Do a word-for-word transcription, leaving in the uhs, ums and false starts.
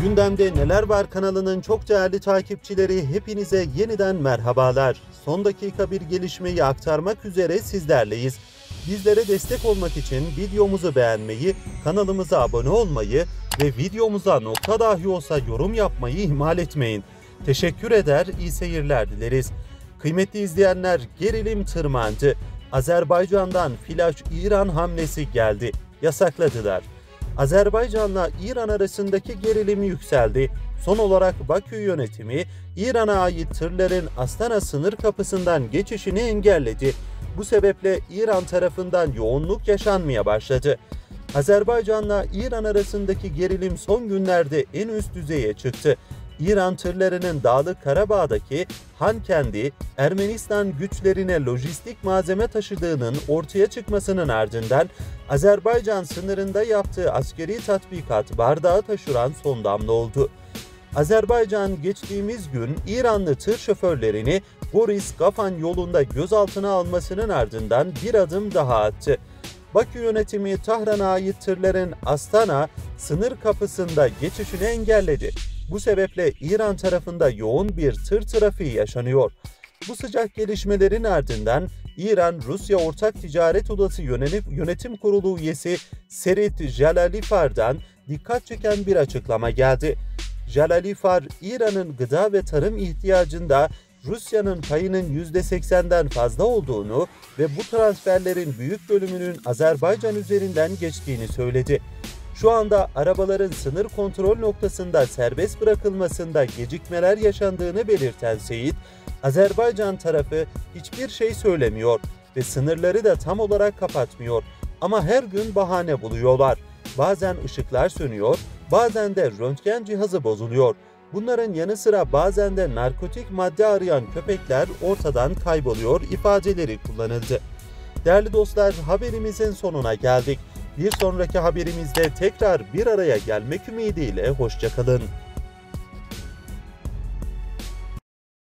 Gündemde Neler Var kanalının çok değerli takipçileri, hepinize yeniden merhabalar. Son dakika bir gelişmeyi aktarmak üzere sizlerleyiz. Bizlere destek olmak için videomuzu beğenmeyi, kanalımıza abone olmayı ve videomuza nokta dahi olsa yorum yapmayı ihmal etmeyin. Teşekkür eder, iyi seyirler dileriz. Kıymetli izleyenler, gerilim tırmandı. Azerbaycan'dan flash İran hamlesi geldi. Yasakladılar. Azerbaycan'la İran arasındaki gerilim yükseldi. Son olarak Bakü yönetimi İran'a ait tırların Astana sınır kapısından geçişini engelledi. Bu sebeple İran tarafından yoğunluk yaşanmaya başladı. Azerbaycan'la İran arasındaki gerilim son günlerde en üst düzeye çıktı. İran tırlarının Dağlık Karabağ'daki Hankendi, Ermenistan güçlerine lojistik malzeme taşıdığının ortaya çıkmasının ardından Azerbaycan sınırında yaptığı askeri tatbikat bardağı taşıran son damla oldu. Azerbaycan geçtiğimiz gün İranlı tır şoförlerini Goris-Gafan yolunda gözaltına almasının ardından bir adım daha attı. Bakü yönetimi Tahran'a ait tırların Astana sınır kapısında geçişini engelledi. Bu sebeple İran tarafında yoğun bir tır trafiği yaşanıyor. Bu sıcak gelişmelerin ardından İran-Rusya Ortak Ticaret Odası Yönetim Kurulu üyesi Serit Jalalifar'dan dikkat çeken bir açıklama geldi. Jalalifar, İran'ın gıda ve tarım ihtiyacında Rusya'nın payının yüzde seksenden fazla olduğunu ve bu transferlerin büyük bölümünün Azerbaycan üzerinden geçtiğini söyledi. Şu anda arabaların sınır kontrol noktasında serbest bırakılmasında gecikmeler yaşandığını belirten Seyit, Azerbaycan tarafı hiçbir şey söylemiyor ve sınırları da tam olarak kapatmıyor. Ama her gün bahane buluyorlar. Bazen ışıklar sönüyor, bazen de röntgen cihazı bozuluyor. Bunların yanı sıra bazen de narkotik madde arayan köpekler ortadan kayboluyor ifadeleri kullanıldı. Değerli dostlar, haberimizin sonuna geldik. Bir sonraki haberimizde tekrar bir araya gelmek ümidiyle hoşça kalın.